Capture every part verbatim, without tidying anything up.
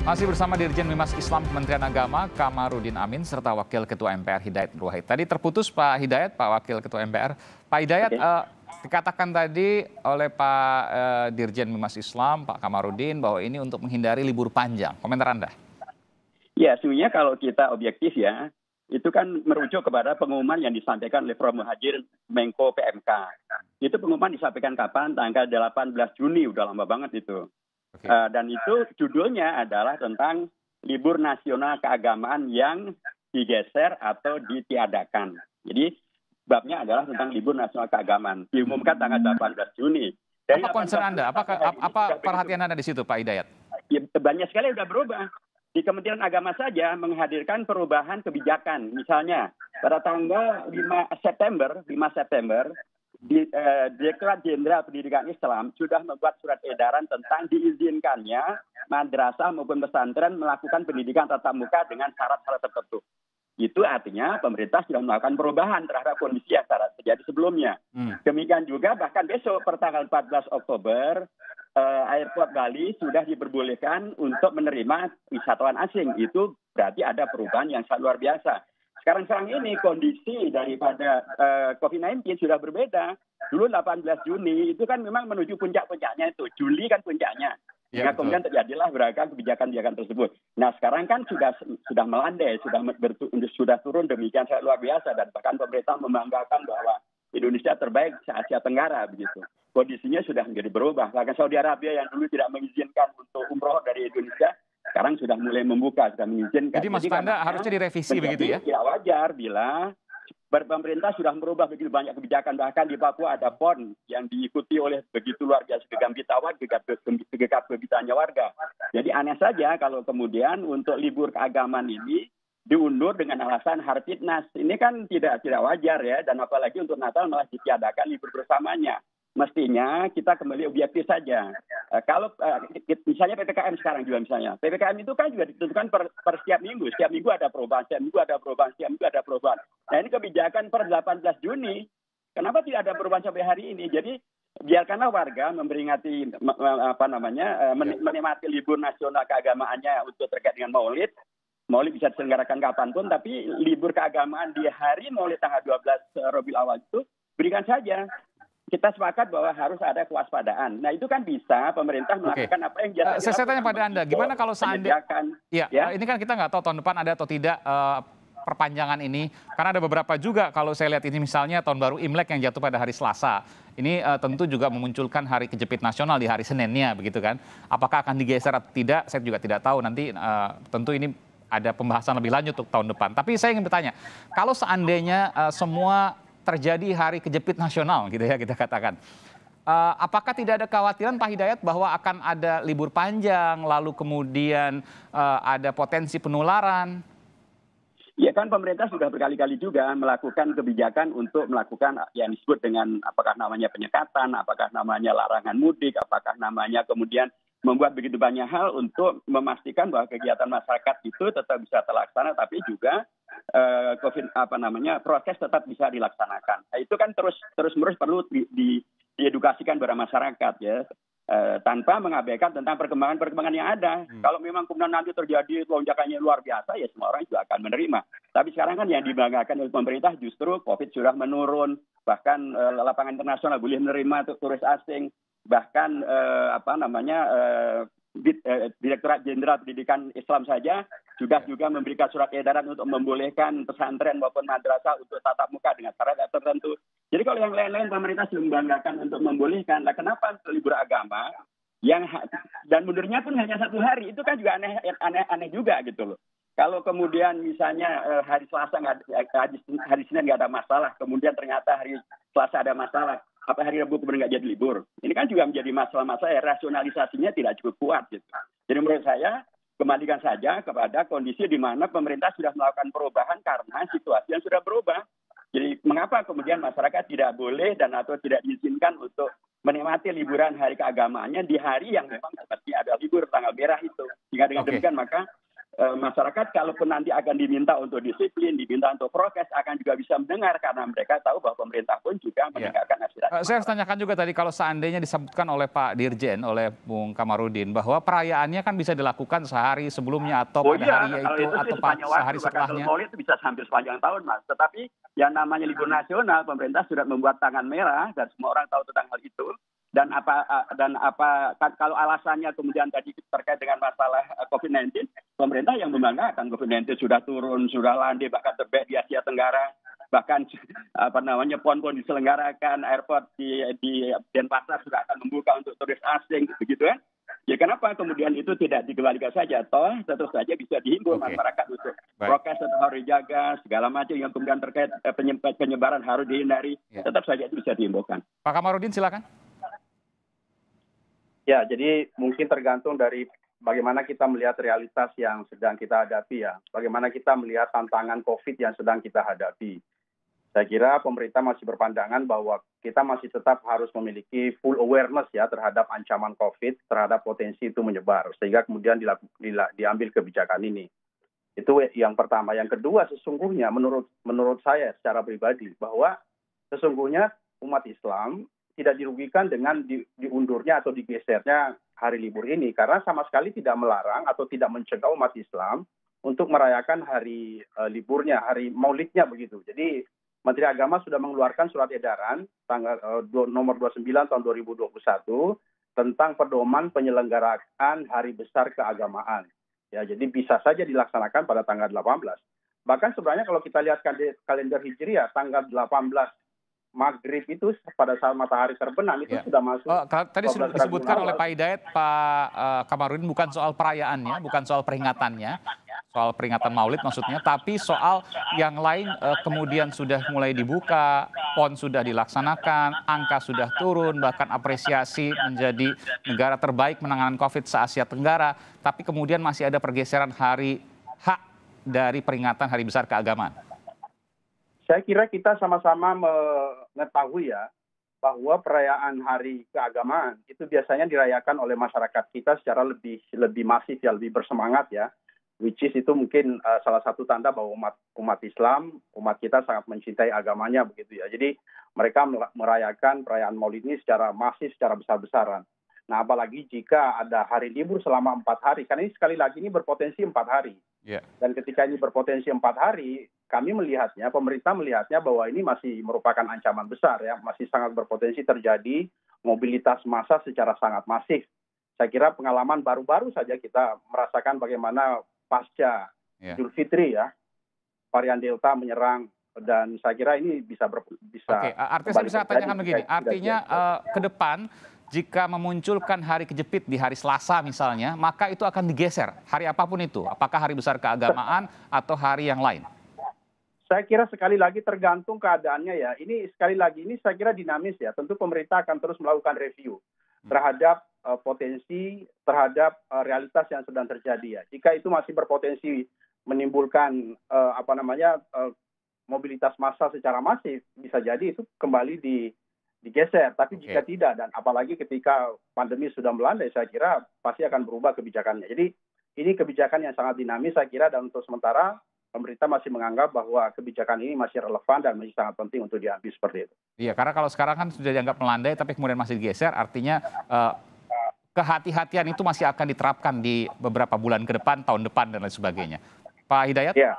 Masih bersama Dirjen Mimas Islam Kementerian Agama, Kamarudin Amin, serta Wakil Ketua M P R Hidayat Nur Wahid. Tadi terputus Pak Hidayat, Pak Wakil Ketua M P R. Pak Hidayat, okay. uh, dikatakan tadi oleh Pak uh, Dirjen Mimas Islam, Pak Kamarudin, bahwa ini untuk menghindari libur panjang. Komentar Anda? Ya, sebenarnya kalau kita objektif ya, itu kan merujuk kepada pengumuman yang disampaikan oleh Prof Muhadjir Menko P M K. Itu pengumuman disampaikan kapan? Tanggal delapan belas Juni, udah lama banget itu. Okay. Uh, dan itu judulnya adalah tentang libur nasional keagamaan yang digeser atau ditiadakan. Jadi babnya adalah tentang libur nasional keagamaan. Diumumkan tanggal delapan belas Juni. Dari apa concern Anda? Apa, apa perhatian Anda di situ, Pak Hidayat? Ya, banyak sekali sudah berubah. Di Kementerian Agama saja menghadirkan perubahan kebijakan. Misalnya pada tanggal lima September, di, eh, Direktorat Jenderal Pendidikan Islam sudah membuat surat edaran tentang diizinkannya madrasah maupun pesantren melakukan pendidikan tatap muka dengan syarat-syarat tertentu. Itu artinya pemerintah sudah melakukan perubahan terhadap kondisi yang terjadi sebelumnya. Hmm. Demikian juga bahkan besok pertanggal empat belas Oktober, eh, Airport Bali sudah diperbolehkan untuk menerima wisatawan asing. Itu berarti ada perubahan yang sangat luar biasa. Sekarang-sekarang ini kondisi daripada uh, COVID sembilan belas sudah berbeda. Dulu delapan belas Juni itu kan memang menuju puncak-puncaknya itu. Juli kan puncaknya. Ya, nah, kemudian terjadilah beragam kebijakan-kebijakan tersebut. Nah, sekarang kan sudah sudah melandai, sudah bertu, sudah turun demikian sangat luar biasa. Dan bahkan pemerintah membanggakan bahwa Indonesia terbaik se-Asia Tenggara begitu. Kondisinya sudah menjadi berubah. Bahkan Saudi Arabia yang dulu tidak mengizinkan untuk umroh dari Indonesia, sekarang sudah mulai membuka, sudah mengizinkan. Jadi maksud Anda harusnya direvisi begitu ya? Tidak wajar bila pemerintah sudah merubah begitu banyak kebijakan. Bahkan di Papua ada P O N yang diikuti oleh begitu luar biasa gegap gempitanya gegap gempitanya warga. Jadi aneh saja kalau kemudian untuk libur keagamaan ini diundur dengan alasan Hartipnas. Ini kan tidak tidak wajar ya. Dan apalagi untuk Natal malah ditiadakan libur bersamanya. Mestinya kita kembali objektif saja. Uh, kalau uh, misalnya P P K M sekarang juga misalnya, P P K M itu kan juga ditentukan per, per setiap minggu. Setiap minggu ada perubahan, setiap minggu ada perubahan, setiap minggu ada perubahan. Nah ini kebijakan per delapan belas Juni. Kenapa tidak ada perubahan sampai hari ini? Jadi biarkanlah warga memperingati apa namanya menikmati libur nasional keagamaannya untuk terkait dengan Maulid. Maulid bisa diselenggarakan kapanpun, tapi libur keagamaan di hari Maulid tanggal dua belas Rabiul Awal itu berikan saja. Kita sepakat bahwa harus ada kewaspadaan. Nah itu kan bisa pemerintah melakukan okay. apa yang uh, saya, saya tanya pada Anda, gimana kalau seandainya, ya, ya ini kan kita nggak tahu tahun depan ada atau tidak uh, perpanjangan ini, karena ada beberapa juga kalau saya lihat ini misalnya tahun baru Imlek yang jatuh pada hari Selasa, ini uh, tentu juga memunculkan hari kejepit nasional di hari Seninnya, begitu kan? Apakah akan digeser atau tidak? Saya juga tidak tahu. Nanti uh, tentu ini ada pembahasan lebih lanjut untuk tahun depan. Tapi saya ingin bertanya, kalau seandainya uh, semua terjadi hari kejepit nasional gitu ya kita katakan. Uh, apakah tidak ada kekhawatiran Pak Hidayat bahwa akan ada libur panjang lalu kemudian uh, ada potensi penularan? Ya kan pemerintah sudah berkali-kali juga melakukan kebijakan untuk melakukan yang disebut dengan apakah namanya penyekatan, apakah namanya larangan mudik, apakah namanya kemudian membuat begitu banyak hal untuk memastikan bahwa kegiatan masyarakat itu tetap bisa terlaksana, tapi juga uh, COVID apa namanya proses tetap bisa dilaksanakan. Nah, itu kan terus terus menerus perlu di, di, diedukasikan kepada masyarakat ya, uh, tanpa mengabaikan tentang perkembangan-perkembangan yang ada. Hmm. Kalau memang kemudian nanti terjadi lonjakannya luar biasa, ya semua orang juga akan menerima. Tapi sekarang kan yang dibanggakan oleh pemerintah justru COVID sudah menurun, bahkan uh, lapangan internasional boleh menerima turis asing. Bahkan eh, apa namanya eh, Direktorat Jenderal Pendidikan Islam saja juga juga memberikan surat edaran untuk membolehkan pesantren maupun madrasah untuk tatap muka dengan syarat tertentu. Jadi kalau yang lain-lain pemerintah sudah membanggakan untuk membolehkan, lah kenapa libur agama yang dan mundurnya pun hanya satu hari, itu kan juga aneh aneh, aneh juga gitu loh. Kalau kemudian misalnya eh, hari Selasa nggak hari, hari Senin nggak ada masalah, kemudian ternyata hari Selasa ada masalah. Apa hari Rabu kemudian nggak jadi libur? Ini kan juga menjadi masalah-masalah ya, rasionalisasinya tidak cukup kuat. Gitu. Jadi menurut saya, kembalikan saja kepada kondisi di mana pemerintah sudah melakukan perubahan karena situasi yang sudah berubah. Jadi mengapa kemudian masyarakat tidak boleh dan atau tidak diizinkan untuk menikmati liburan hari keagamaannya di hari yang memang seperti ada libur tanggal merah itu. Sehingga dengan okay. demikian maka e, masyarakat kalaupun nanti akan diminta untuk disiplin, diminta untuk prokes, akan juga bisa mendengar karena mereka tahu bahwa pemerintah pun juga mendengarkan aspirasi. Saya harus tanyakan juga tadi kalau seandainya disebutkan oleh Pak Dirjen, oleh Bung Kamarudin, bahwa perayaannya kan bisa dilakukan sehari sebelumnya atau Oh pada iya, harinya kalau itu itu sih atau sepanjang sehari waktu, bahkan setelahnya. Maulid itu bisa hampir sepanjang tahun, Mas. Tetapi yang namanya libur nasional, pemerintah sudah membuat tangan merah dan semua orang tahu tentang hal itu. Dan apa dan apa kalau alasannya kemudian tadi terkait dengan masalah covid sembilan belas, pemerintah yang membanggakan covid sembilan belas sudah turun, sudah landai bahkan terbaik di Asia Tenggara, bahkan apa namanya pon-pon diselenggarakan, airport di di Denpasar sudah akan membuka untuk turis asing, begitu ya. Ya kenapa kemudian itu tidak dikembalikan saja, toh tentu saja bisa dihimbau Oke. masyarakat untuk Baik. prokes tetap harus dijaga, segala macam yang kemudian terkait eh, penyebar- penyebaran harus dihindari, Ya. tetap saja itu bisa dihimbaukan. Pak Kamarudin silakan. Ya, jadi mungkin tergantung dari bagaimana kita melihat realitas yang sedang kita hadapi ya. Bagaimana kita melihat tantangan COVID yang sedang kita hadapi. Saya kira pemerintah masih berpandangan bahwa kita masih tetap harus memiliki full awareness ya terhadap ancaman COVID, terhadap potensi itu menyebar. Sehingga kemudian dilaku, dila, diambil kebijakan ini. Itu yang pertama. Yang kedua sesungguhnya menurut menurut saya secara pribadi bahwa sesungguhnya umat Islam tidak dirugikan dengan di, diundurnya atau digesernya hari libur ini karena sama sekali tidak melarang atau tidak mencegah umat Islam untuk merayakan hari uh, liburnya, hari Maulidnya begitu. Jadi Menteri Agama sudah mengeluarkan surat edaran tanggal uh, nomor dua puluh sembilan tahun dua ribu dua puluh satu tentang pedoman penyelenggaraan hari besar keagamaan. Ya, jadi bisa saja dilaksanakan pada tanggal delapan belas. Bahkan sebenarnya kalau kita lihat kalender Hijriah tanggal delapan belas Maghrib itu pada saat matahari terbenam itu ya. Sudah masuk. Oh, tadi sudah disebutkan oleh Pak Hidayat, Pak uh, Kamarudin bukan soal perayaannya, bukan soal peringatannya, soal peringatan Maulid maksudnya, tapi soal yang lain uh, kemudian sudah mulai dibuka, pon sudah dilaksanakan, angka sudah turun, bahkan apresiasi menjadi negara terbaik menangani COVID se-Asia Tenggara, tapi kemudian masih ada pergeseran hari H dari peringatan Hari Besar Keagamaan. Saya kira kita sama-sama mengetahui ya bahwa perayaan hari keagamaan itu biasanya dirayakan oleh masyarakat kita secara lebih lebih masif ya, lebih bersemangat ya. Which is itu mungkin uh, salah satu tanda bahwa umat umat Islam, umat kita sangat mencintai agamanya begitu ya. Jadi mereka merayakan perayaan Maulid ini secara masif, secara besar-besaran. Nah, apalagi jika ada hari libur selama empat hari, karena ini sekali lagi ini berpotensi empat hari. Yeah. Dan ketika ini berpotensi empat hari, kami melihatnya, pemerintah melihatnya bahwa ini masih merupakan ancaman besar ya, masih sangat berpotensi terjadi mobilitas massa secara sangat masif. Saya kira pengalaman baru-baru saja kita merasakan bagaimana pasca yeah. Idul Fitri ya, varian Delta menyerang. Dan saya kira ini bisa ber, bisa. Oke, artinya saya bisa tanyakan begini, artinya uh, ke depan jika memunculkan hari kejepit di hari Selasa misalnya, maka itu akan digeser hari apapun itu, apakah hari besar keagamaan atau hari yang lain? Saya kira sekali lagi tergantung keadaannya ya. Ini sekali lagi ini saya kira dinamis ya. Tentu pemerintah akan terus melakukan review terhadap uh, potensi, terhadap uh, realitas yang sedang terjadi ya. Jika itu masih berpotensi menimbulkan uh, apa namanya uh, mobilitas massa secara masif, bisa jadi itu kembali di digeser. Tapi jika okay. tidak, dan apalagi ketika pandemi sudah melandai, saya kira pasti akan berubah kebijakannya. Jadi ini kebijakan yang sangat dinamis saya kira, dan untuk sementara pemerintah masih menganggap bahwa kebijakan ini masih relevan dan masih sangat penting untuk diambil seperti itu. Iya, karena kalau sekarang kan sudah dianggap melandai tapi kemudian masih digeser, artinya uh, kehati-hatian itu masih akan diterapkan di beberapa bulan ke depan, tahun depan dan lain sebagainya. Pak Hidayat? Ya.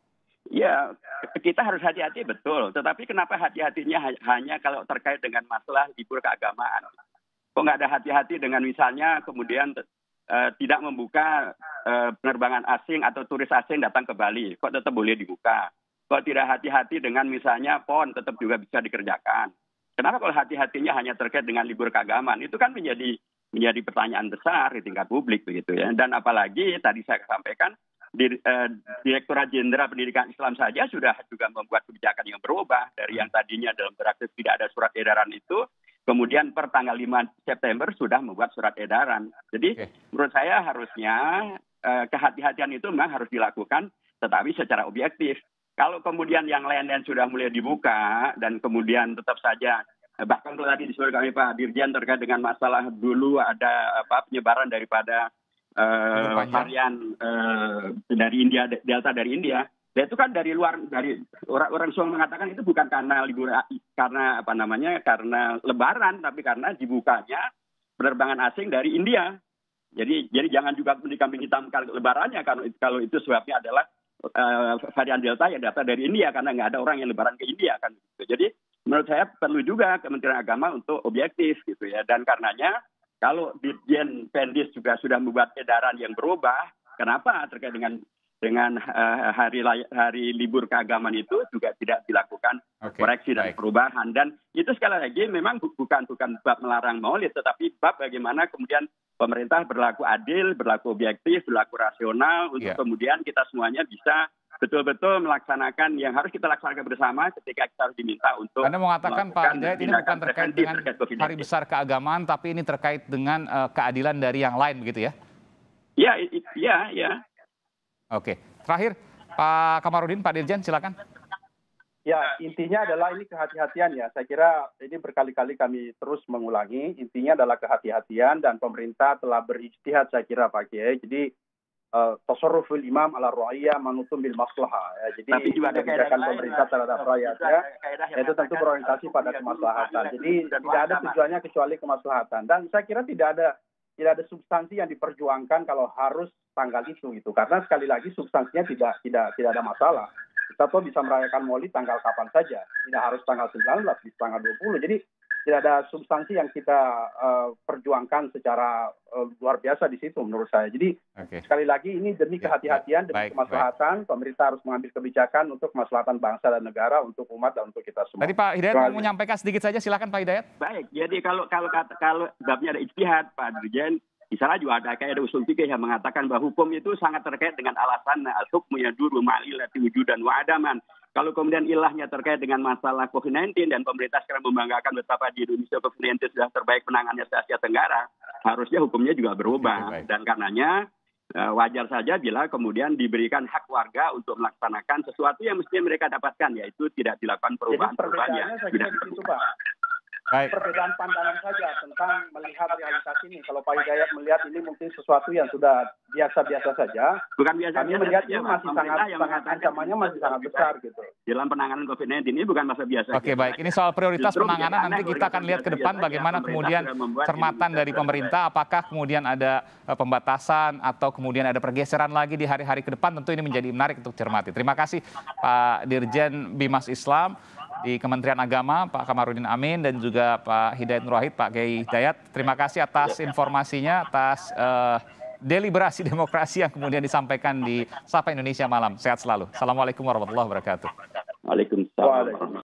Ya, kita harus hati-hati betul. Tetapi kenapa hati-hatinya hanya kalau terkait dengan masalah libur keagamaan? Kok nggak ada hati-hati dengan misalnya kemudian uh, tidak membuka uh, penerbangan asing atau turis asing datang ke Bali? Kok tetap boleh dibuka? Kok tidak hati-hati dengan misalnya pon tetap juga bisa dikerjakan? Kenapa kalau hati-hatinya hanya terkait dengan libur keagamaan? Itu kan menjadi menjadi pertanyaan besar di tingkat publik begitu ya. Dan apalagi tadi saya sampaikan, Direktorat Jenderal Pendidikan Islam saja sudah juga membuat kebijakan yang berubah dari yang tadinya dalam praktik tidak ada surat edaran itu, kemudian per tanggal lima September sudah membuat surat edaran. Jadi okay. menurut saya harusnya eh, kehati-hatian itu memang harus dilakukan, tetapi secara objektif. Kalau kemudian yang lain-lain sudah mulai dibuka dan kemudian tetap saja, bahkan kalau tadi disebut kami Pak Dirjen terkait dengan masalah dulu ada apa penyebaran daripada Uh, varian uh, dari India, Delta dari India, Ya itu kan dari luar, dari orang-orang Islam mengatakan itu bukan karena libur, karena apa namanya, karena Lebaran, tapi karena dibukanya penerbangan asing dari India. Jadi jadi jangan juga dikambing hitamkan Lebarannya kalau kalau itu sebabnya adalah uh, varian Delta yang datang dari India karena nggak ada orang yang Lebaran ke India kan. Gitu. Jadi menurut saya perlu juga Kementerian Agama untuk objektif gitu ya. Dan karenanya kalau Dirjen Pendis juga sudah membuat edaran yang berubah, kenapa terkait dengan dengan uh, hari hari libur keagamaan itu juga tidak dilakukan okay, koreksi dan baik. perubahan. Dan itu sekali lagi memang bukan bukan bab melarang maulid, tetapi bab bagaimana kemudian pemerintah berlaku adil, berlaku objektif, berlaku rasional untuk yeah. kemudian kita semuanya bisa betul-betul melaksanakan yang harus kita laksanakan bersama ketika kita harus diminta untuk. Anda mengatakan Pak Hidayat ini bukan terkait dengan terkait hari besar keagamaan, tapi ini terkait dengan uh, keadilan dari yang lain begitu ya? Iya, iya, iya. Oke, terakhir Pak Kamarudin, Pak Dirjen, silakan. Ya, intinya adalah ini kehati-hatian ya. Saya kira ini berkali-kali kami terus mengulangi. Intinya adalah kehati-hatian dan pemerintah telah berijtihad saya kira Pak Kiai. Jadi uh, tasarruful imam ala ra'iyah manutum bil maslahah. Ya. Jadi tapi juga ada kebijakan pemerintah terhadap rakyat ya. Itu tentu berorientasi pada kemaslahatan. Jadi tidak ada tujuannya kecuali kemaslahatan. Dan saya kira tidak ada tidak ada substansi yang diperjuangkan kalau harus tanggal itu gitu. Karena sekali lagi substansinya tidak tidak tidak ada masalah. Kita tuh bisa merayakan Maulid tanggal kapan saja, tidak harus tanggal sembilan belas, bisa tanggal dua puluh. Jadi tidak ada substansi yang kita uh, perjuangkan secara uh, luar biasa di situ menurut saya. Jadi okay. sekali lagi ini demi kehati-hatian, demi baik, kemaslahatan, baik. Pemerintah harus mengambil kebijakan untuk kemaslahatan bangsa dan negara, untuk umat dan untuk kita semua. Tadi Pak Hidayat mau menyampaikan sedikit saja, silakan Pak Hidayat. Baik, jadi kalau kalau kalau babnya ada ijtihad Pak Dirjen, misalnya juga ada kayak ada usul fikih yang mengatakan bahwa hukum itu sangat terkait dengan alasan al-hukmu yaduru ma'ilati wujudan wa adaman. Kalau kemudian ilahnya terkait dengan masalah covid sembilan belas dan pemerintah sekarang membanggakan betapa di Indonesia covid sembilan belas sudah terbaik penanganannya se Asia Tenggara, harusnya hukumnya juga berubah. Oke, dan karenanya wajar saja bila kemudian diberikan hak warga untuk melaksanakan sesuatu yang mestinya mereka dapatkan, yaitu tidak dilakukan perubahan-perubahan yang tidak dilakukan. Baik. Perbedaan pandangan saja tentang melihat realitas ini. Kalau Pak Hidayat melihat ini mungkin sesuatu yang sudah biasa-biasa saja. Bukan biasa. Kami melihat ini masih sangat, sangat ancamannya masih sangat besar gitu. Dalam penanganan covid sembilan belas ini bukan masa biasa. Oke, baik. Ini soal prioritas Justru penanganan. Nanti kita akan lihat ke depan bagaimana kemudian cermatan dari pemerintah. Apakah kemudian ada pembatasan atau kemudian ada pergeseran lagi di hari-hari ke depan. Tentu ini menjadi menarik untuk cermati. Terima kasih Pak Dirjen Bimas Islam di Kementerian Agama, Pak Kamarudin Amin, dan juga Pak Hidayat Nur Wahid, Pak Kiai Hidayat. Terima kasih atas informasinya, atas uh, deliberasi demokrasi yang kemudian disampaikan di Sapa Indonesia Malam. Sehat selalu. Assalamualaikum warahmatullahi wabarakatuh. Waalaikumsalam.